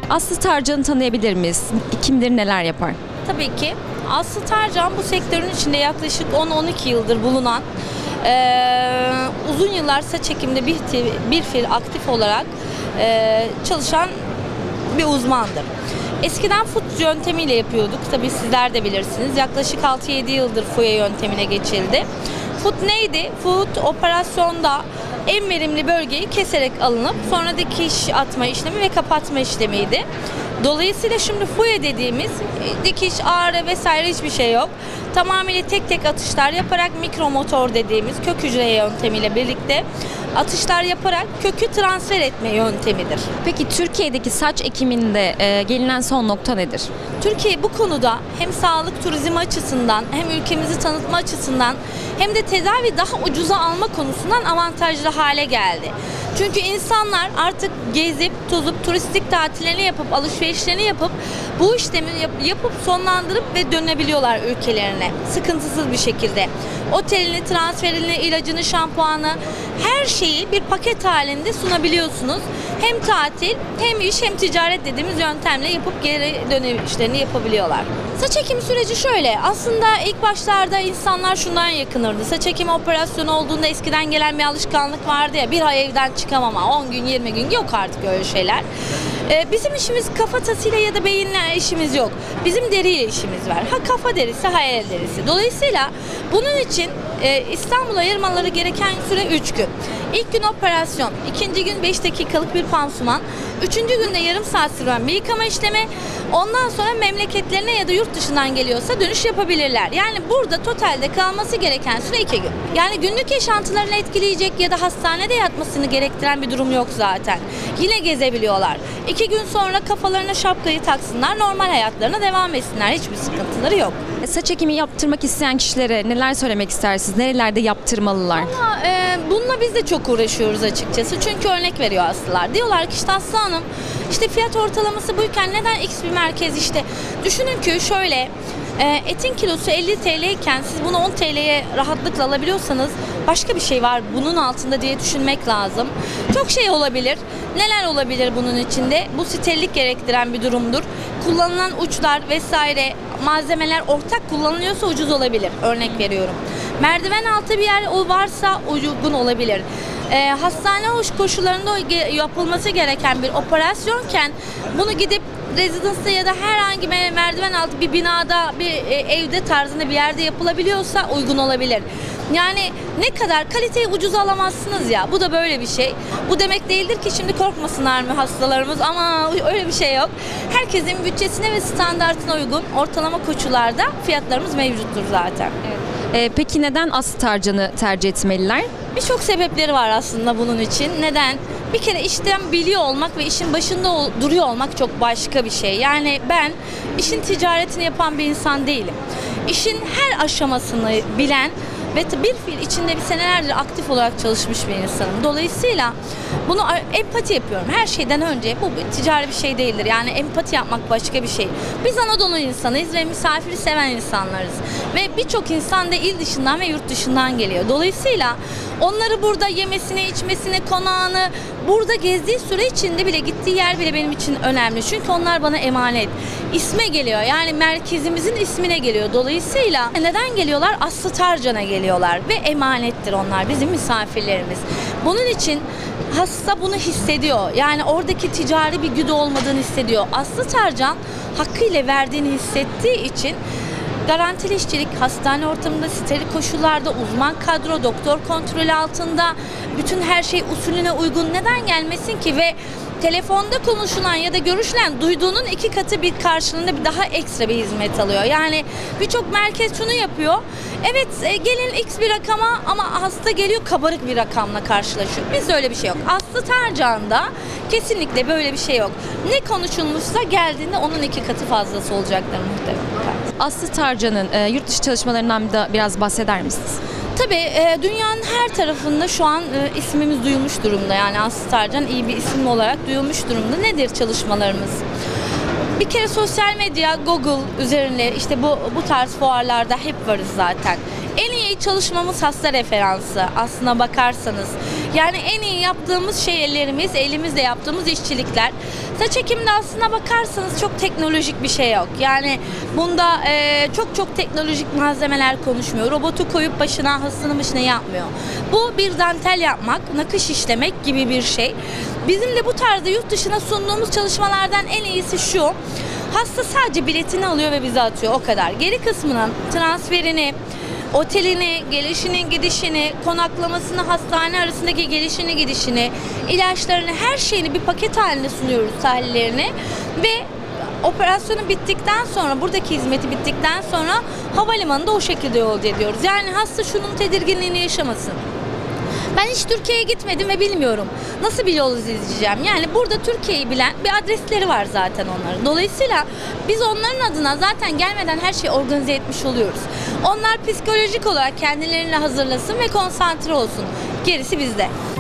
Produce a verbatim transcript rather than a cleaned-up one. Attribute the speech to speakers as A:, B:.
A: Aslı Tarcan'ı tanıyabilir miyiz? Kimdir, neler yapar?
B: Tabii ki. Aslı Tarcan bu sektörün içinde yaklaşık on on iki yıldır bulunan, e, uzun yıllar saç ekiminde bir, bir fil aktif olarak e, çalışan bir uzmandır. Eskiden F U T yöntemiyle yapıyorduk. Tabii sizler de bilirsiniz. Yaklaşık altı yedi yıldır F U E yöntemine geçildi. F U T neydi? F U T operasyonda en verimli bölgeyi keserek alınıp sonra dikiş atma işlemi ve kapatma işlemiydi. Dolayısıyla şimdi F U E dediğimiz dikiş, ağrı vesaire hiçbir şey yok. Tamamıyla tek tek atışlar yaparak mikromotor dediğimiz kök hücre yöntemiyle birlikte atışlar yaparak kökü transfer etme yöntemidir.
A: Peki Türkiye'deki saç ekiminde e, gelinen son nokta nedir?
B: Türkiye bu konuda hem sağlık turizmi açısından hem ülkemizi tanıtma açısından hem de tedavi daha ucuza alma konusundan avantajlı hale geldi. Çünkü insanlar artık gezip, tozup, turistik tatillerini yapıp, alışverişlerini yapıp bu işlemi yap, yapıp sonlandırıp ve dönebiliyorlar ülkelerine sıkıntısız bir şekilde. Otelini, transferini, ilacını, şampuanı, her şeyi bir paket halinde sunabiliyorsunuz. Hem tatil, hem iş, hem ticaret dediğimiz yöntemle yapıp geri dönüşlerini yapabiliyorlar. Saç ekim süreci şöyle, aslında ilk başlarda insanlar şundan yakınırdı. Saç ekimi operasyonu olduğunda eskiden gelen bir alışkanlık vardı ya, bir ay evden çıkamama, on gün, yirmi gün, yok artık öyle şeyler. Ee, bizim işimiz kafatasıyla ya da beyinle işimiz yok. Bizim deriyle işimiz var. Ha kafa derisi, ha el derisi. Dolayısıyla bunun için e, İstanbul'a ayırmaları gereken süre üç gün. İlk gün operasyon, ikinci gün beş dakikalık bir pansuman, üçüncü günde yarım saat süren bir yıkama işlemi, ondan sonra memleketlerine ya da yurt dışından geliyorsa dönüş yapabilirler. Yani burada totalde kalması gereken süre iki gün. Yani günlük yaşantılarını etkileyecek ya da hastanede yatmasını gerektiren bir durum yok zaten. Yine gezebiliyorlar. İki gün sonra kafalarına şapkayı taksınlar, normal hayatlarına devam etsinler. Hiçbir sıkıntıları yok.
A: E, saç ekimi yaptırmak isteyen kişilere neler söylemek istersiniz? Nerelerde yaptırmalılar?
B: Ama e, bununla biz de çok uğraşıyoruz açıkçası. Çünkü örnek veriyor hastalar. Diyorlar ki işte Aslı Hanım, işte fiyat ortalaması buyken neden X bir merkez işte. Düşünün ki şöyle, e, etin kilosu elli TL iken siz bunu on TL'ye rahatlıkla alabiliyorsanız başka bir şey var bunun altında diye düşünmek lazım. Çok şey olabilir. Neler olabilir bunun içinde? Bu sterillik gerektiren bir durumdur. Kullanılan uçlar vesaire malzemeler ortak kullanılıyorsa ucuz olabilir. Örnek veriyorum. Merdiven altı bir yer o varsa uygun olabilir. Ee, hastane koşullarında yapılması gereken bir operasyonken bunu gidip rezidansta ya da herhangi bir merdiven altı bir binada, bir evde tarzında bir yerde yapılabiliyorsa uygun olabilir. Yani ne kadar kaliteyi ucuz alamazsınız ya, bu da böyle bir şey. Bu demek değildir ki şimdi korkmasınlar mı hastalarımız, ama öyle bir şey yok. Herkesin bütçesine ve standartına uygun ortalama koşullarda fiyatlarımız mevcuttur zaten.
A: Evet. E, peki neden Aslı Tarcan'ı tercih etmeliler?
B: Birçok sebepleri var aslında bunun için. Neden? Bir kere işten biliyor olmak ve işin başında duruyor olmak çok başka bir şey. Yani ben işin ticaretini yapan bir insan değilim. İşin her aşamasını bilen ve bir fil içinde bir senelerdir aktif olarak çalışmış bir insanım. Dolayısıyla bunu empati yapıyorum. Her şeyden önce bu bir ticari bir şey değildir. Yani empati yapmak başka bir şey. Biz Anadolu insanıyız ve misafiri seven insanlarız. Ve birçok insan da il dışından ve yurt dışından geliyor. Dolayısıyla onları burada yemesine, içmesine, konağını, burada gezdiği süre içinde bile gittiği yer bile benim için önemli. Çünkü onlar bana emanet. İsme geliyor. Yani merkezimizin ismine geliyor. Dolayısıyla neden geliyorlar? Aslı Tarcan'a geliyorlar ve emanettir onlar. Bizim misafirlerimiz. Bunun için hasta bunu hissediyor. Yani oradaki ticari bir güdü olmadığını hissediyor. Aslı Tarcan hakkıyla verdiğini hissettiği için garantili işçilik, hastane ortamında, steril koşullarda, uzman kadro, doktor kontrolü altında, bütün her şey usulüne uygun, neden gelmesin ki? Ve telefonda konuşulan ya da görüşülen duyduğunun iki katı bir karşılığında bir daha ekstra bir hizmet alıyor. Yani birçok merkez şunu yapıyor. Evet e, gelin X bir rakama ama hasta geliyor kabarık bir rakamla karşılaşıyor. Bizde öyle bir şey yok. Aslı Tarcan'da kesinlikle böyle bir şey yok. Ne konuşulmuşsa geldiğinde onun iki katı fazlası olacaktır muhtemelen.
A: Aslı Tarcan'ın e, yurt dışı çalışmalarından da biraz bahseder misiniz?
B: Tabii e, dünyanın her tarafında şu an e, ismimiz duyulmuş durumda. Yani Aslı Tarcan iyi bir isim olarak duyulmuş durumda. Nedir çalışmalarımız? Bir kere sosyal medya, Google üzerine işte bu bu tarz fuarlarda hep varız zaten. En iyi çalışmamız hasta referansı aslına bakarsanız. Yani en iyi yaptığımız şey ellerimiz, elimizle yaptığımız işçilikler. Saç ekiminde aslına bakarsanız çok teknolojik bir şey yok. Yani bunda e, çok çok teknolojik malzemeler konuşmuyor. Robotu koyup başına, hastanın başına yapmıyor. Bu bir dantel yapmak, nakış işlemek gibi bir şey. Bizim de bu tarzda yurt dışına sunduğumuz çalışmalardan en iyisi şu. Hasta sadece biletini alıyor ve bize atıyor, o kadar. Geri kısmının transferini, otelini, gelişini, gidişini, konaklamasını, hastane arasındaki gelişini, gidişini, ilaçlarını, her şeyini bir paket halinde sunuyoruz, tahlillerini ve operasyonu bittikten sonra, buradaki hizmeti bittikten sonra havalimanında o şekilde yolcu ediyoruz. Yani hasta şunun tedirginliğini yaşamasın. Ben hiç Türkiye'ye gitmedim ve bilmiyorum. Nasıl bir yol izleyeceğim? Yani burada Türkiye'yi bilen bir adresleri var zaten onların. Dolayısıyla biz onların adına zaten gelmeden her şeyi organize etmiş oluyoruz. Onlar psikolojik olarak kendilerini hazırlasın ve konsantre olsun. Gerisi bizde.